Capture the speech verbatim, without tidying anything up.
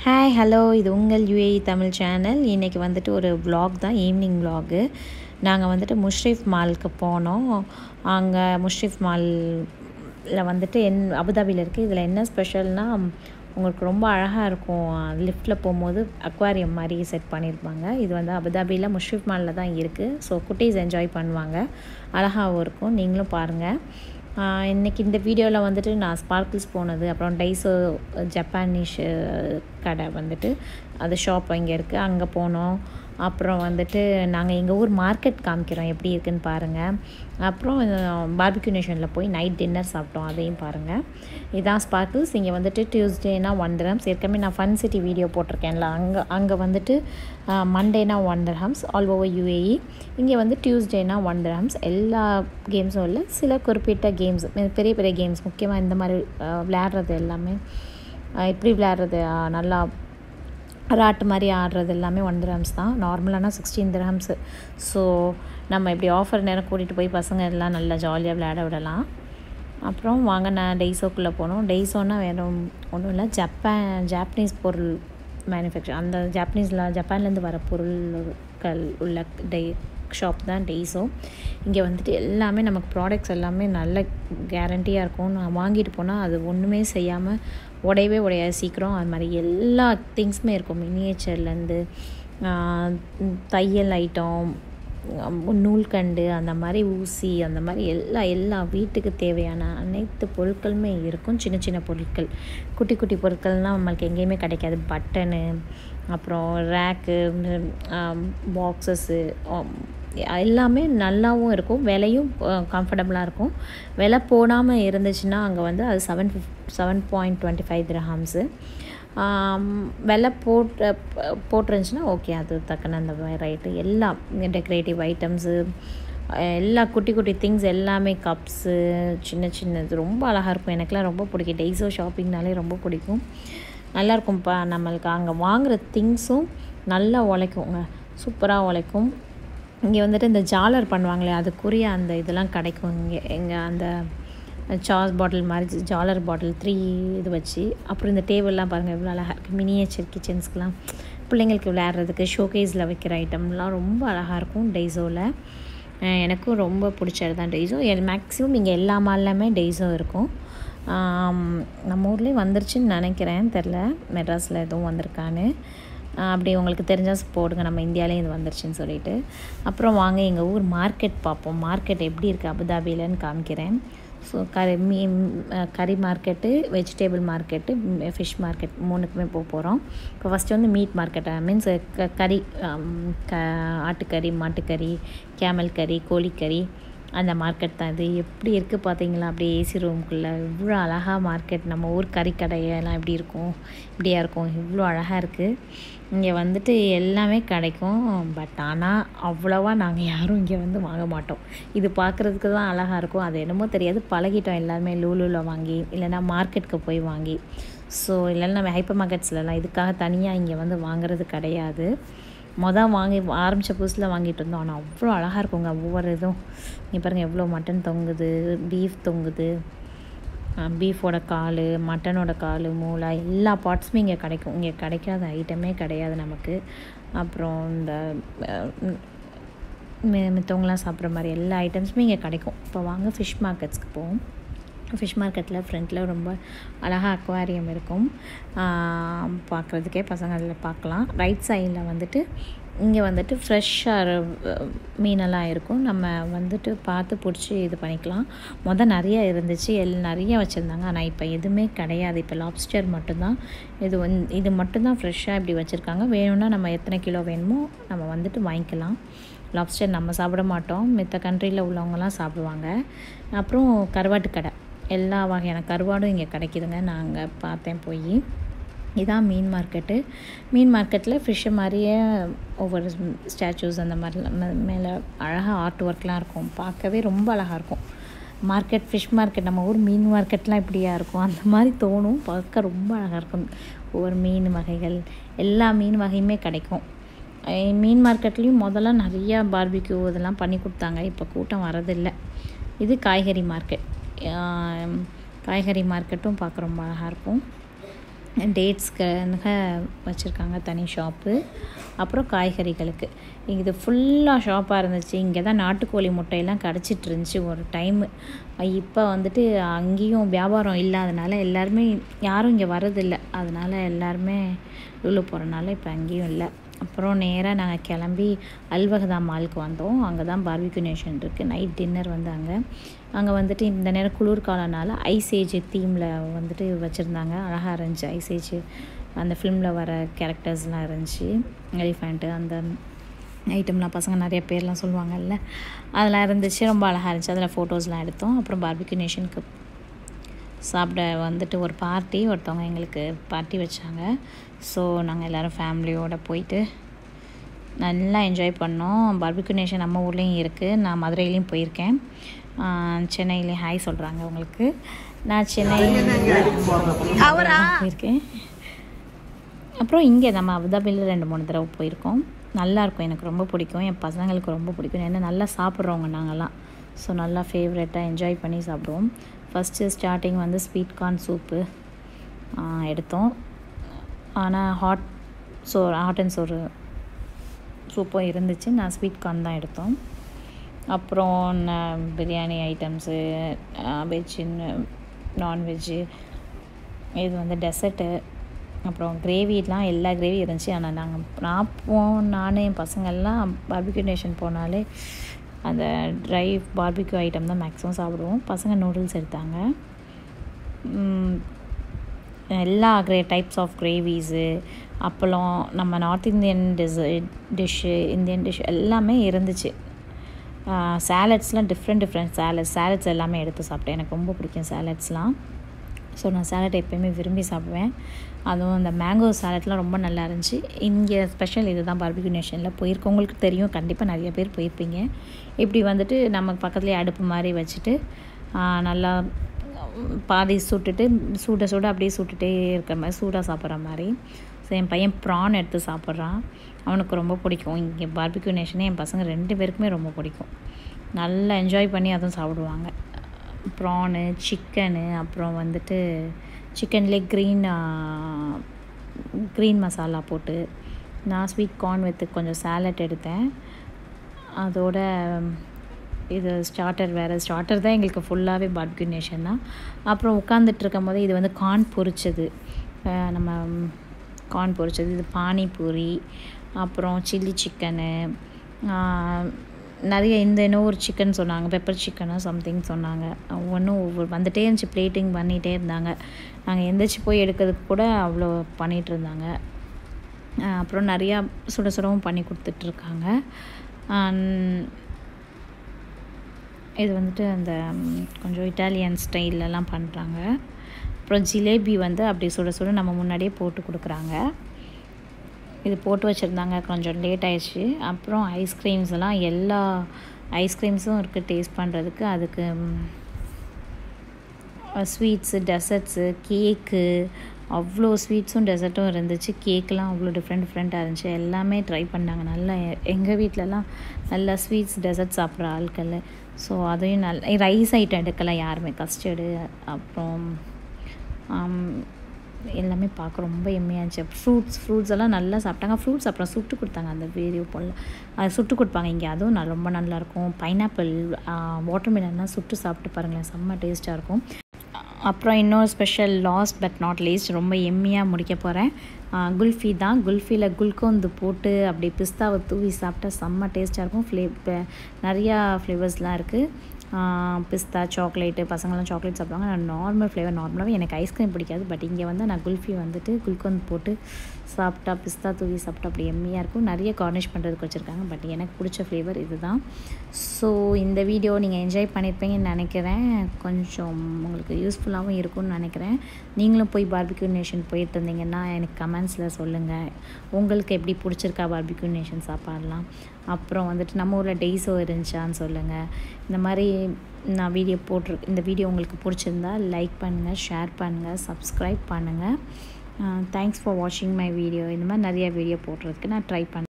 Hi hello இது உங்கள் UAE Tamil channel. இன்றைக்கி வந்துட்டு ஒரு vlog தான், ஈவினிங் vlog. நாங்கள் வந்துட்டு முஷ்ரிஃப் மாலுக்கு போனோம். அங்கே முஷ்ரிஃப் மாலில் வந்துட்டு என் அபுதாபியில் இருக்குது. இதில் என்ன ஸ்பெஷல்னால், உங்களுக்கு ரொம்ப அழகாக இருக்கும். லிஃப்ட்டில் போகும்போது அக்வாரியம் மாதிரி செட் பண்ணியிருப்பாங்க. இது வந்து அபுதாபியில் முஷ்ரிஃப் மாலில் தான் இருக்குது. ஸோ குட்டீஸ் என்ஜாய் பண்ணுவாங்க, அழகாகவும் இருக்கும். நீங்களும் பாருங்கள். இன்றைக்கி இந்த வீடியோவில் வந்துட்டு நான் ஸ்பார்க்கிள்ஸ் போனது, அப்புறம் டைஸோ ஜப்பானீஷ் கடை வந்துட்டு அது ஷாப் இங்கே இருக்குது, அங்கே போனோம். அப்புறம் வந்துட்டு நாங்கள் எங்கள் ஊர் மார்க்கெட் காமிக்கிறோம், எப்படி இருக்குதுன்னு பாருங்கள். அப்புறம் பார்பிக்யூ நேஷனில் போய் நைட் டின்னர் சாப்பிட்டோம், அதையும் பாருங்கள். இதான் ஸ்பார்க்கிள்ஸ். இங்கே வந்துட்டு டியூஸ்டேனா ஒன் திரஹம்ஸ். ஏற்கனவே நான் ஃபன் சிட்டி வீடியோ போட்டிருக்கேன்ல, அங்கே அங்கே வந்துட்டு மண்டேனா one dirhams all over UAE. இங்கே வந்து டியூஸ்டேனா ஒன் திரஹம்ஸ். எல்லா கேம்ஸும் இல்லை, சில குறிப்பிட்ட கேம்ஸ், பெரிய பெரிய கேம்ஸ், முக்கியமாக இந்த மாதிரி விளையாடுறது எல்லாமே, இப்படி விளையாடுறது, நல்லா ராட்டு மாதிரி ஆடுறது எல்லாமே ஒன் திரஹம்ஸ் தான். நார்மலானா சிக்ஸ்டீன் திரஹம்ஸு. ஸோ நம்ம இப்படி ஆஃபர் நேரம் கூட்டிகிட்டு போய் பசங்க எல்லாம் நல்லா ஜாலியாக விளையாட விடலாம். அப்புறம் வாங்க, நான் டெய்ஸோக்குள்ளே போனோம். டெய்ஸோன்னா வேறு ஒன்றும் இல்லை, ஜப்பான் ஜாப்பனீஸ் பொருள் மேனுஃபேக்சர், அந்த ஜாப்பனீஸில் ஜப்பான்லேருந்து வர பொருட்கள் உள்ள டெ ஷாப் தான் டெய்ஸோ. இங்கே வந்துட்டு எல்லாமே நமக்கு ப்ராடக்ட்ஸ் எல்லாமே நல்ல கேரண்டியாக இருக்கும். நான் வாங்கிட்டு போனால் அது ஒன்றுமே செய்யாமல் உடையவே உடையாது சீக்கிரம். அது மாதிரி எல்லா திங்ஸுமே இருக்கும். மினியேச்சர்லேருந்து தையல் ஐட்டம், நூல்கண்டு, அந்த மாதிரி ஊசி, அந்த மாதிரி எல்லா எல்லா வீட்டுக்கு தேவையான அனைத்து பொருட்களுமே இருக்கும். சின்ன சின்ன பொருட்கள், குட்டி குட்டி பொருட்கள்னால் நம்மளுக்கு எங்கேயுமே கிடைக்காது. பட்டனு, அப்புறம் ரேக்கு, பாக்ஸஸ்ஸு, எல்லாமே நல்லாவும் இருக்கும், விலையும் கம்ஃபர்டபுளாக இருக்கும். விலை போடாமல் இருந்துச்சுன்னா அங்கே வந்து அது செவன் ஃபிஃப் seven point twenty five dirhams. விலை போட்டு போட்டுருந்துச்சுன்னா ஓகே, அது தக்கன அந்த ரைட்டு. எல்லாம் டெக்கரேட்டிவ் ஐட்டம்ஸு, எல்லா குட்டி குட்டி திங்ஸ் எல்லாமே, கப்ஸு, சின்ன சின்னது, ரொம்ப அழகாக இருக்கும். எனக்குலாம் ரொம்ப பிடிக்கும். டெய்ஸோ ஷாப்பிங்னாலே ரொம்ப பிடிக்கும். நல்லாயிருக்கும்ப்பா. நம்மளுக்கு அங்கே வாங்குகிற திங்ஸும் நல்லா உழைக்குங்க, சூப்பராக உழைக்கும். இங்கே வந்துட்டு இந்த ஜாலர் பண்ணுவாங்களே, அதுக்குரிய அந்த இதெல்லாம் கிடைக்கும் இங்கே. எங்கள் அந்த சாஸ் பாட்டில் மாதிரி ஜாலர் பாட்டில் த்ரீ இது வச்சு, அப்புறம் இந்த டேபிள்லாம் பாருங்கள் எவ்வளோ அழகாக இருக்குது. மினியேச்சர் கிச்சன்ஸ்க்கெலாம் பிள்ளைங்களுக்கு விளையாடுறதுக்கு ஷோகேஸில் வைக்கிற ஐட்டம்லாம் ரொம்ப அழகாக இருக்கும் டெய்ஸோவில். எனக்கும் ரொம்ப பிடிச்சது தான் டெய்ஸோ. மேக்ஸிமம் இங்கே எல்லா மால்லையுமே டெய்ஸோ இருக்கும். நம்ம ஊர்லேயும் வந்துருச்சுன்னு நினைக்கிறேன், தெரில மெட்ராஸில் எதுவும் வந்திருக்கான்னு. அப்படி உங்களுக்கு தெரிஞ்சால் போடுங்க, நம்ம இந்தியாவிலே இது வந்துருச்சுன்னு சொல்லிட்டு. அப்புறம் வாங்க எங்கள் ஊர் மார்க்கெட் பார்ப்போம். மார்க்கெட் எப்படி இருக்குது அபுதாபிலன்னு காமிக்கிறேன். ஸோ கறி மீன் கறி market, vegetable market, fish market, மூணுக்குமே போக போகிறோம். இப்போ ஃபஸ்ட்டு வந்து மீட் மார்க்கெட், மீன்ஸ் க கறி க ஆட்டுக்கறி, மாட்டுக்கறி, கேமல் கறி, கோழிக்கறி, அந்த மார்க்கெட் தான் இது. எப்படி இருக்குது பார்த்தீங்களா, அப்படியே ஏசி ரூமுக்குள்ளே இவ்வளோ அழகாக மார்க்கெட். நம்ம ஊர் கறிக்கடையெல்லாம் எப்படி இருக்கும், இப்படியா இருக்கும், இவ்வளோ அழகாக இருக்குது. இங்கே வந்துட்டு எல்லாமே கிடைக்கும். பட் ஆனால் அவ்வளோவா நாங்கள் யாரும் இங்கே வந்து வாங்க மாட்டோம். இது பார்க்குறதுக்கு தான் அழகாக இருக்கும், அது என்னமோ தெரியாது, பழகிட்டோம் எல்லாருமே. லூலூவில் வாங்கி, இல்லைனா மார்க்கெட்டுக்கு போய் வாங்கி. ஸோ இல்லைன்னா நம்ம ஹைப்பர் மார்க்கெட்ஸ்லலாம் இதுக்காக தனியாக இங்கே வந்து வாங்குறது கிடையாது. மொதல் வாங்கி ஆரம்பித்த புதுசில் வாங்கிட்டு இருந்தோம். ஆனால் அவ்வளோ அழகாக இருக்குங்க ஒவ்வொரு இதுவும். இங்கே பாருங்கள் எவ்வளோ மட்டன் தொங்குது, பீஃப் தொங்குது, பீஃபோட கால், மட்டனோட கால், மூளை, எல்லா பார்ட்ஸுமே இங்கே கிடைக்கும். இங்கே கிடைக்காத ஐட்டமே கிடையாது நமக்கு. அப்புறம் இந்த மித்தவங்களாம் சாப்பிட்ற மாதிரி எல்லா ஐட்டம்ஸுமே இங்கே கிடைக்கும். இப்போ வாங்க ஃபிஷ் மார்க்கெட்ஸ்க்கு போவோம். ஃபிஷ் மார்க்கெட்டில் ஃப்ரண்ட்டில் ரொம்ப அழகாக அக்வாரியம் இருக்கும், பார்க்குறதுக்கே பசங்க அதில் பார்க்கலாம். ரைட் சைடில் வந்துட்டு இங்கே வந்துட்டு ஃப்ரெஷ்ஷாக மீனெல்லாம் இருக்கும். நம்ம வந்துட்டு பார்த்து பிடிச்சி இது பண்ணிக்கலாம். மொதல் நிறையா இருந்துச்சு, எல் நிறைய வச்சுருந்தாங்க. ஆனால் இப்போ எதுவுமே கிடையாது. இப்போ லாப்ஸ்டர் மட்டும்தான். இது வந் இது மட்டும்தான் ஃப்ரெஷ்ஷாக இப்படி வச்சுருக்காங்க. வேணும்னா நம்ம எத்தனை கிலோ வேணுமோ நம்ம வந்துட்டு வாங்கிக்கலாம். லாப்ஸ்டர் நம்ம சாப்பிட மாட்டோம், மித்த கண்ட்ரியில் உள்ளவங்கலாம் சாப்பிடுவாங்க. அப்புறம் கருவாட்டு கடை, எல்லா வகையான கருவாடும் இங்கே கிடைக்கிதுங்க. நாங்கள் பார்த்தேன் போய். இதான் மீன் மார்க்கெட்டு. மீன் மார்க்கெட்டில் ஃபிஷ்ஷு மாதிரியே ஒவ்வொரு ஸ்டாச்சூஸ் அந்த மாதிரிலாம் மேலே அழகாக ஆர்ட் ஒர்க்லாம் இருக்கும். பார்க்கவே ரொம்ப அழகாக இருக்கும். மார்க்கெட், ஃபிஷ் மார்க்கெட், நம்ம ஊர் மீன் மார்க்கெட்லாம் இப்படியா இருக்கும், அந்த மாதிரி தோணும். பார்க்க ரொம்ப அழகாக இருக்கும். ஒவ்வொரு மீன் வகைகள், எல்லா மீன் வகையுமே கிடைக்கும். மீன் மார்க்கெட்லேயும் முதல்ல நிறையா பார்பிக்யூ இதெல்லாம் பண்ணி கொடுத்தாங்க, இப்போ கூட்டம் வரதில்லை. இது காய்கறி மார்க்கெட். காய்கறி மார்க்கெட்டும் பார்க்க ரொம்ப அழகாக இருக்கும். டேட்ஸ்க்காக வச்சுருக்காங்க தனி ஷாப்பு. அப்புறம் காய்கறிகளுக்கு இது ஃபுல்லாக ஷாப்பாக இருந்துச்சு. இங்கே தான் நாட்டுக்கோழி முட்டையெல்லாம் கிடச்சிட்டு இருந்துச்சு ஒரு டைமு. இப்போ வந்துட்டு அங்கேயும் வியாபாரம் இல்லாதனால எல்லாருமே யாரும் இங்கே வரதில்லை. அதனால் எல்லாருமே உள்ள போகிறனால இப்போ அங்கேயும் இல்லை. அப்புறம் நேராக நாங்கள் கிளம்பி அல்வகதா மாலுக்கு வந்தோம். அங்கே தான் பார்பிக்யூ நேஷன் இருக்குது. நைட் டின்னர் வந்து அங்கே அங்கே வந்துட்டு இந்த நேரம் குளிர்காலனால ஐசேஜ் தீமில் வந்துட்டு வச்சுருந்தாங்க. அழகாக இருந்துச்சு. ஐசேஜ் அந்த ஃபிலிமில் வர கேரக்டர்ஸ்லாம் இருந்துச்சு. எலிஃபண்ட்டு அந்த ஐட்டம்லாம் பசங்க நிறைய பேர்லாம் சொல்லுவாங்கல்ல, அதெல்லாம் இருந்துச்சு. ரொம்ப அழகாக இருந்துச்சு. அதில் ஃபோட்டோஸ்லாம் எடுத்தோம். அப்புறம் பார்பிக்யூ நேஷனுக்கு சாப்பிட வந்துட்டு ஒரு பார்ட்டி ஒருத்தவங்க எங்களுக்கு பார்ட்டி வச்சாங்க. ஸோ நாங்கள் எல்லோரும் ஃபேமிலியோடு போயிட்டு நல்லா என்ஜாய் பண்ணோம். பார்பிக்யூ நேஷன் நம்ம ஊர்லேயும் இருக்குது. நான் மதுரையிலையும் போயிருக்கேன். சென்னையிலையும் ஹாய் சொல்கிறாங்க உங்களுக்கு. நான் சென்னை போயிருக்கேன். அப்புறம் இங்கே நம்ம அபுதாபியில் ரெண்டு மூணு தடவை போயிருக்கோம். நல்லாயிருக்கும். எனக்கு ரொம்ப பிடிக்கும். என் பசங்களுக்கு ரொம்ப பிடிக்கும். ஏன்னா நல்லா சாப்பிட்றவங்க நாங்கள்லாம். ஸோ நல்லா ஃபேவரட்டாக என்ஜாய் பண்ணி சாப்பிடுவோம். ஃபஸ்ட்டு ஸ்டார்டிங் வந்து ஸ்வீட் கார்ன் சூப்பு எடுத்தோம். ஆனால் ஹாட் சோ ஹாட் அண்ட் சோறு சூப்பும் இருந்துச்சு. நான் ஸ்வீட் கார்ன் தான் எடுத்தோம். அப்புறம் பிரியாணி ஐட்டம்ஸு, வெஜ் நான்வெஜ்ஜு, இது வந்து டெசர்ட்டு, அப்புறம் கிரேவிலாம் எல்லா கிரேவி இருந்துச்சு. ஆனால் நாங்கள் நான் போ நான் என் பசங்கள்லாம் பார்பிக்யூ நேஷன் போனாலே அந்த ட்ரை பார்பிக்யூ ஐட்டம் தான் மேக்ஸிமம் சாப்பிடுவோம். பசங்க நூடுல்ஸ் எடுத்தாங்க. எல்லா கிரே டைப்ஸ் ஆஃப் கிரேவிஸு, அப்பளம், நம்ம north Indian dish dish, Indian dish எல்லாமே இருந்துச்சு. சாலட்ஸ்லாம் டிஃப்ரெண்ட் டிஃப்ரெண்ட் சாலட்ஸ் சாலட்ஸ் எல்லாமே எடுத்து சாப்பிட்டேன். எனக்கு ரொம்ப பிடிக்கும் சாலட்ஸ்லாம். ஸோ நான் சாலட் எப்போயுமே விரும்பி சாப்பிடுவேன். அதுவும் இந்த மேங்கோ சாலட்லாம் ரொம்ப நல்லா இருந்துச்சு. இங்கே ஸ்பெஷல் இது தான் பார்பிக்யூ நேஷனில் போயிருக்கவங்களுக்கு தெரியும். கண்டிப்பாக நிறைய பேர் போயிருப்பீங்க. இப்படி வந்துட்டு நம்ம பக்கத்துலேயே அடுப்பு மாதிரி வச்சுட்டு நல்லா பாதி சுட்டுட்டு சூட சூட அப்படியே சுட்டுகிட்டே இருக்கிற மாதிரி சூடாக சாப்பிட்ற மாதிரி. ஸோ என் பையன் ப்ரான் எடுத்து சாப்பிட்றான். அவனுக்கு ரொம்ப பிடிக்கும். இங்கே பார்பிக்யூ நேஷனே என் பசங்க ரெண்டு பேருக்குமே ரொம்ப பிடிக்கும். நல்லா என்ஜாய் பண்ணி அதுவும் சாப்பிடுவாங்க. ப்ரானு, சிக்கனு, அப்புறம் வந்துட்டு சிக்கன்லேயே க்ரீன் க்ரீன் மசாலா போட்டு, நான் ஸ்வீட் கார்ன் வித்து கொஞ்சம் சாலட் எடுத்தேன். அதோட இது ஸ்டார்டர் வேறு. ஸ்டார்டர் தான் எங்களுக்கு ஃபுல்லாகவே பார்பிக்யூ நேஷன் தான். அப்புறம் உட்காந்துட்டு இருக்கும் போது இது வந்து கார்ன் பொரிச்சது, நம்ம கார்ன் பொரிச்சது, இது பானிபூரி, அப்புறம் சில்லி சிக்கனு, நிறைய இந்த இன்னும் ஒரு சிக்கன் சொன்னாங்க, பெப்பர் சிக்கனோ சம்திங் சொன்னாங்க. ஒவ்வொன்றும் ஒவ்வொரு வந்துகிட்டே இருந்துச்சு. பிளேட்டிங் பண்ணிகிட்டே இருந்தாங்க. நாங்கள் எந்திரிச்சு போய் எடுக்கிறதுக்கு கூட அவ்வளோ பண்ணிகிட்டு இருந்தாங்க. அப்புறம் நிறையா சுட சுடவும் பண்ணி கொடுத்துட்ருக்காங்க. இது வந்துட்டு அந்த கொஞ்சம் இட்டாலியன் ஸ்டைல்லலாம் பண்ணுறாங்க. அப்புறம் ஜிலேபி வந்து அப்படி சுட சுட நம்ம முன்னாடியே போட்டு கொடுக்குறாங்க. இது போட்டு வச்சுருந்தாங்க. கொஞ்சம் லேட் ஆயிடுச்சு. அப்புறம் ஐஸ்கிரீம்ஸ் எல்லாம் எல்லா ஐஸ்கிரீம்ஸும் இருக்குது டேஸ்ட் பண்ணுறதுக்கு. அதுக்கு ஸ்வீட்ஸு, டெசர்ட்ஸு, கேக்கு, அவ்வளோ ஸ்வீட்ஸும் டெசர்ட்டும் இருந்துச்சு. கேக்கெலாம் அவ்வளோ டிஃப்ரெண்ட் டிஃப்ரெண்ட்டாக இருந்துச்சு. எல்லாமே ட்ரை பண்ணாங்க. நல்லா எங்கள் வீட்டிலலாம் நல்லா ஸ்வீட்ஸ் டெசர்ட் சாப்பிட்ற ஆட்கள். ஸோ அதையும் நல்ல ரைஸ் ஐட்டம் எடுக்கலாம் யாருமே. கஸ்டர்டு, அப்புறம் எல்லாமே பார்க்க ரொம்ப எம்மையாக இருந்துச்சு. ஃப்ரூட்ஸ் ஃப்ரூட்ஸ் எல்லாம் நல்லா சாப்பிட்டாங்க. ஃப்ரூட்ஸ் அப்புறம் சுட்டு கொடுத்தாங்க. அந்த வீடியோ போல் அது சுட்டு கொடுப்பாங்க இங்கே. அதுவும் நான் ரொம்ப நல்லாயிருக்கும். பைனாப்பிள், வாட்டர்மெலன்லாம் சுட்டு சாப்பிட்டு பாருங்களேன், செம்ம டேஸ்ட்டாக இருக்கும். அப்புறம் இன்னொரு special last but not least ரொம்ப எம்மியாக முடிக்க போகிறேன். குல்ஃபி தான். குல்ஃபியில் குல்கோந்து போட்டு அப்படி பிஸ்தாவை தூவி சாப்பிட்டா செம்ம டேஸ்ட்டாக இருக்கும். ஃப்ளே நிறையா ஃப்ளேவர்ஸ்லாம் இருக்குது. பிஸ்தா, சாக்லேட்டு, பசங்களாம் சாக்லேட் சாப்பிடுவாங்க. நான் நார்மல் ஃப்ளேவர் நார்மலாகவே எனக்கு ஐஸ்கிரீம் பிடிக்காது. பட் இங்கே வந்து நான் குல்ஃபி வந்துட்டு குல்கோந்து போட்டு சாப்பிட்டா, பிஸ்தா தூவி சாப்பிட்டா அப்படி எம்மியாக இருக்கும். நிறைய கார்னிஷ் பண்ணுறதுக்கு வச்சுருக்காங்க. பட் எனக்கு பிடிச்ச ஃப்ளேவர் இது தான். ஸோ இந்த வீடியோ நீங்கள் என்ஜாய் பண்ணியிருப்பீங்கன்னு நினைக்கிறேன். கொஞ்சம் உங்களுக்கு யூஸ்ஃபுல்லாகவும் இருக்கும்னு நினைக்கிறேன். நீங்களும் போய் பார்பிக்யூ நேஷன் போயிட்டு இருந்தீங்கன்னா எனக்கு கமெண்ட்ஸில் சொல்லுங்கள். உங்களுக்கு எப்படி பிடிச்சிருக்கா பார்பிக்யூ நேஷன் சாப்பாடலாம். அப்புறம் வந்துட்டு நம்ம ஊரில் டெய்ஸோ இருந்துச்சான்னு சொல்லுங்கள். இந்த மாதிரி நான் வீடியோ போட்டிருக்கேன். இந்த வீடியோ உங்களுக்கு பிடிச்சிருந்தா லைக் பண்ணுங்கள், ஷேர் பண்ணுங்கள், சப்ஸ்கிரைப் பண்ணுங்கள். தேங்க்ஸ் ஃபார் வாட்சிங் மை வீடியோ. இந்த மாதிரி நிறைய வீடியோ போடுறதுக்கு நான் ட்ரை பண்ணேன்.